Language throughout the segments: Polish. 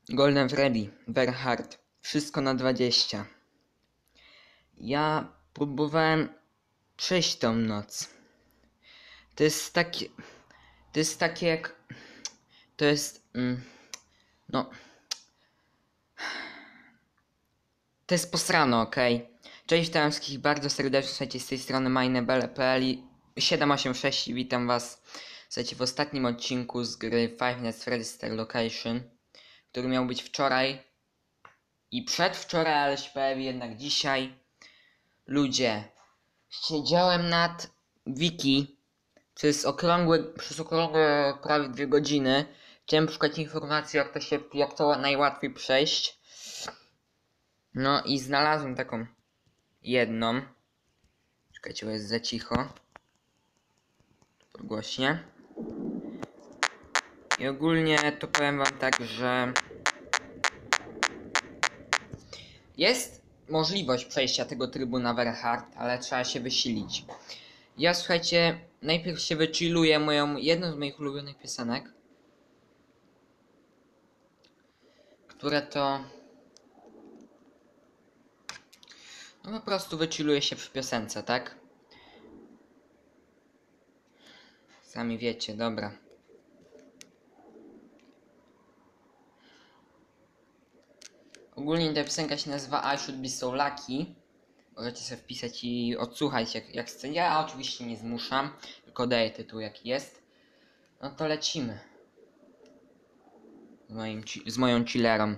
Golden Freddy, Bernhard, wszystko na 20. Ja próbowałem przejść tą noc. To jest takie... To jest takie jak... To jest... no... To jest posrano, okej? Cześć, witam wszystkich bardzo serdecznie, słuchajcie, z tej strony mynebele.pl 786 witam was, słuchajcie, w ostatnim odcinku z gry Five Nights at Freddy's Star Location, który miał być wczoraj i przedwczoraj, ale się pojawi jednak dzisiaj. Ludzie, siedziałem nad wiki przez okrągłe prawie 2 godziny. Chciałem szukać informacji, jak to najłatwiej przejść. No i znalazłem taką jedną. Czekajcie, bo jest za cicho. Podgłośnie. I ogólnie to powiem wam tak, że jest możliwość przejścia tego trybu na Bernhard, ale trzeba się wysilić. Ja, słuchajcie, najpierw się wychilluję jedną z moich ulubionych piosenek, które to... No po prostu wychilluję się przy piosence, tak? Sami wiecie, dobra. Ogólnie ta piosenka się nazywa I Should Be So Lucky. Możecie sobie wpisać i odsłuchać jak chcę. Ja oczywiście nie zmuszam, tylko daję tytuł jaki jest. No to lecimy. Z moją chillerą.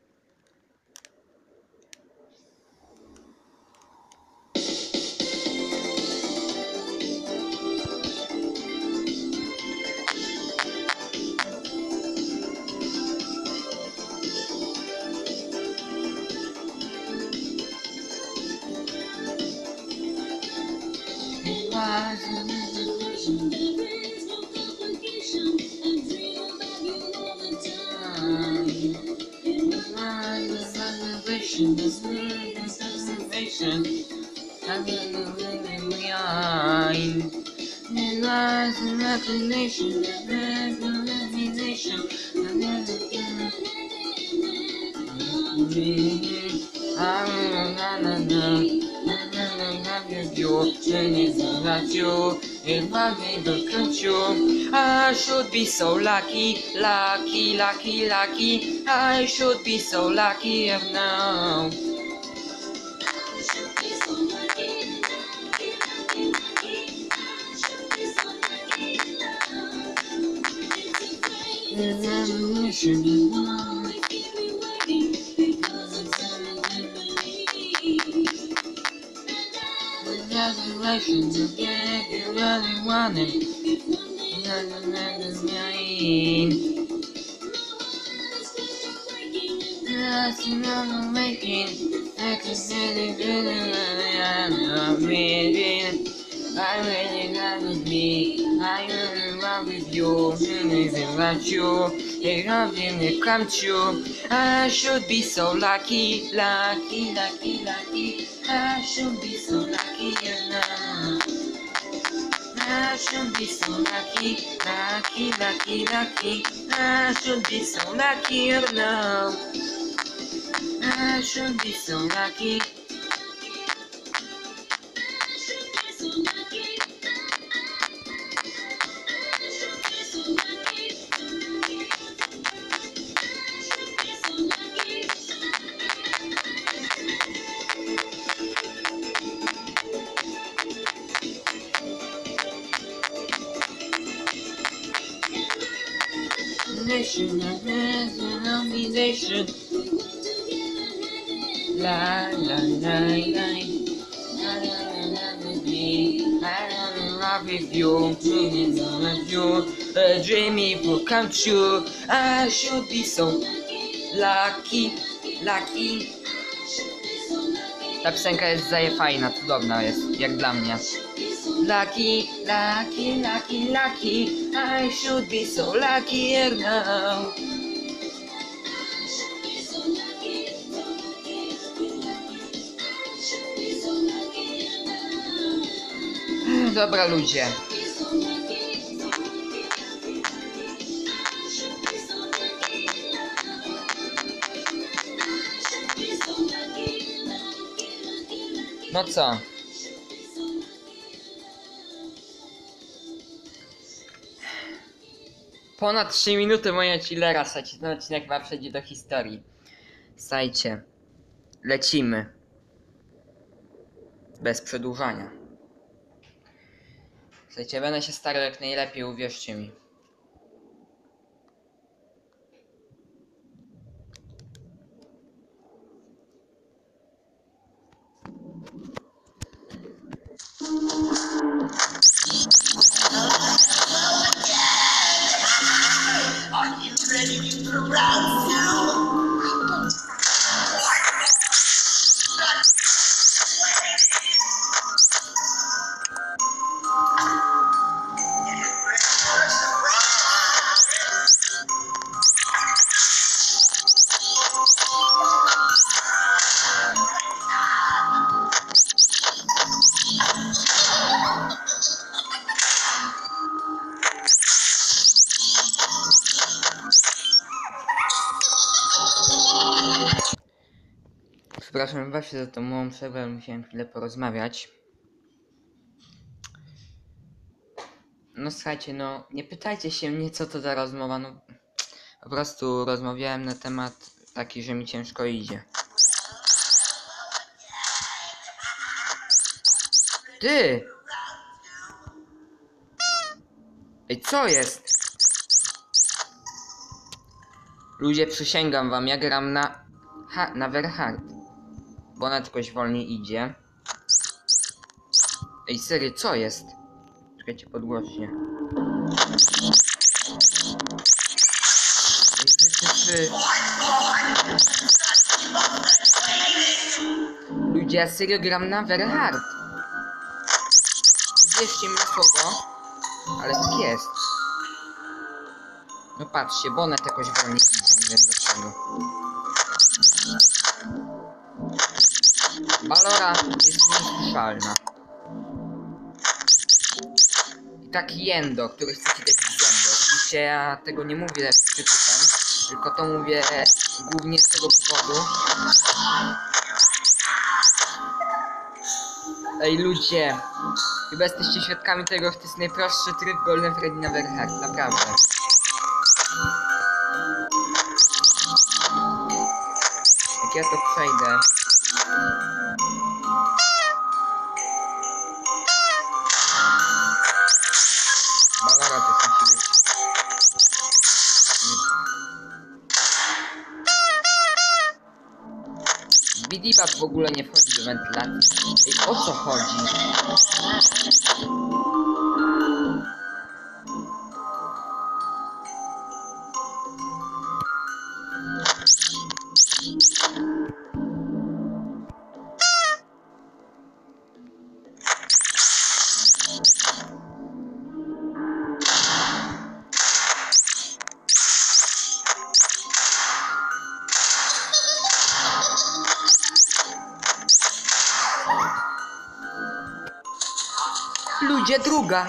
I should be so lucky, lucky, lucky, lucky. I should be so lucky now. Congratulations, you get you really want it. I'm making I really love me. I really love with you. Anything about you. It nothing come true. I should be so lucky, lucky, lucky, lucky. I should be so lucky now. I should be so lucky, lucky, lucky, lucky. I should be so lucky now. I should be so lucky. Nation, nation. La la la la. I love with you, a dream will come true. I should be so lucky, lucky. Ta piosenka jest zajefajna, cudowna jest, jak dla mnie. Lucky, lucky, lucky, lucky. I should be so lucky now. Dobra ludzie. No co? Ponad 3 minuty mojego chillera, słuchajcie, ten odcinek chyba przejdzie do historii. Słuchajcie, lecimy. Bez przedłużania. Słuchajcie, będę się starał jak najlepiej, uwierzcie mi. Przepraszam właśnie za tą małą przerwę, musiałem chwilę porozmawiać. No słuchajcie, no nie pytajcie się mnie, co to za rozmowa, no po prostu rozmawiałem na temat taki, że mi ciężko idzie. Ty! Ej, co jest? Ludzie, przysięgam wam, ja gram na Verhard. Bo ona jakoś wolniej idzie. Ej, serio, co jest? Czekajcie, podgłośnie. Ej, ludzie, ja serio gram na Verhard. Wierzcie mi na słowo, ale tak jest. No patrzcie, Bonet jakoś wolniej idzie, nie wiem dlaczego. Balora jest niezniszczalna. I taki Jendo, który chce ci dać Jendo. Oczywiście ja tego nie mówię z przytupem, tylko to mówię głównie z tego powodu. Ej ludzie, chyba jesteście świadkami tego, że to jest najprostszy tryb Golden Freddy na Verhard, naprawdę. Jak ja to przejdę. Balora to musi być. Bidibat w ogóle nie wchodzi do wentylacji. Ej, o co chodzi? Ludzie, druga!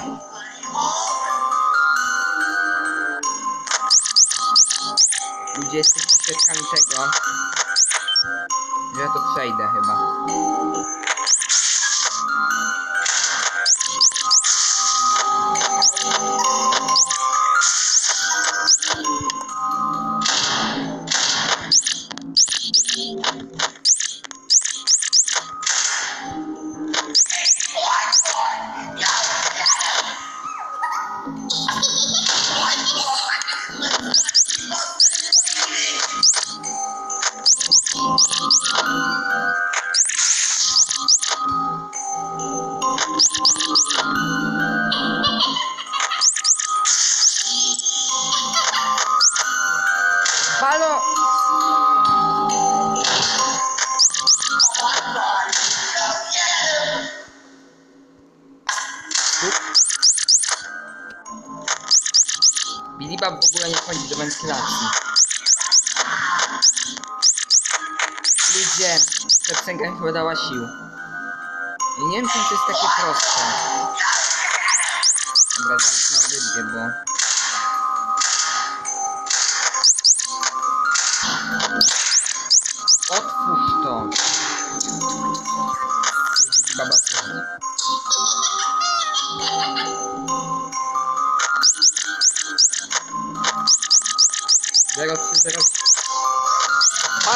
Ludzie, jesteście świadkami tego, że ja to przejdę chyba. Halo! Bilibab w ogóle nie wchodzi do wentylacji. Ludzie, ta piosenka mi chyba dała sił. Ja nie wiem, czy to jest takie proste. Dobra, zamknę audycję, bo... Otwórz to. 0303. A!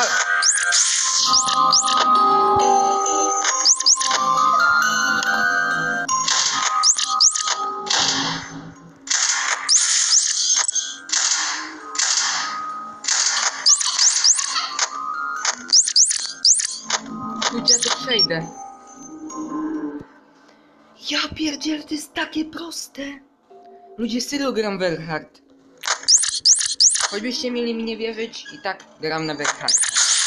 Ludzie, ja to przejdę. Ja pierdzielę, to jest takie proste. Ludzie, serio gram Werhard. Choćbyście mieli mi nie wierzyć, i tak gram na Werhard.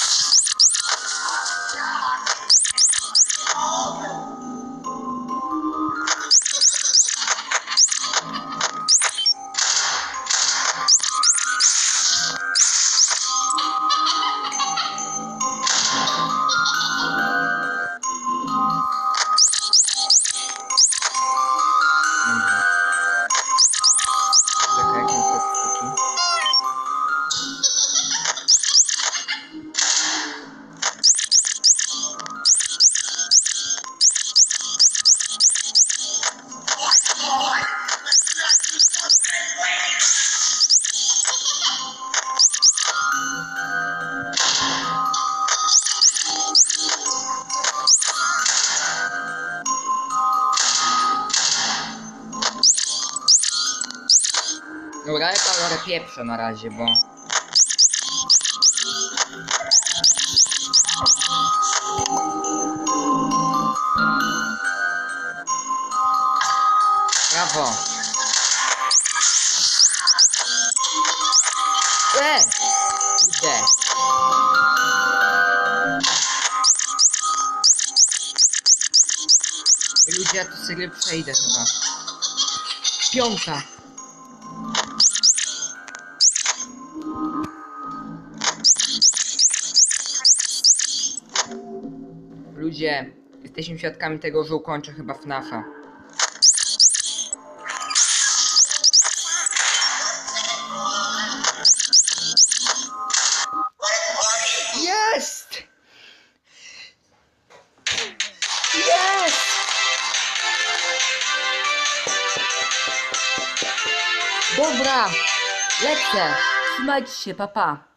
Czekaj, jak mam podstyki. Dobra, ale palorę pieprzę na razie, bo... Brawo! Kurde! Ludzie, ja tu serio przejdę chyba. 5. Ludzie, jesteśmy świadkami tego, że ukończę chyba FNAF-a. Jest! Jest! Dobra, lecę. Trzymajcie się, papa.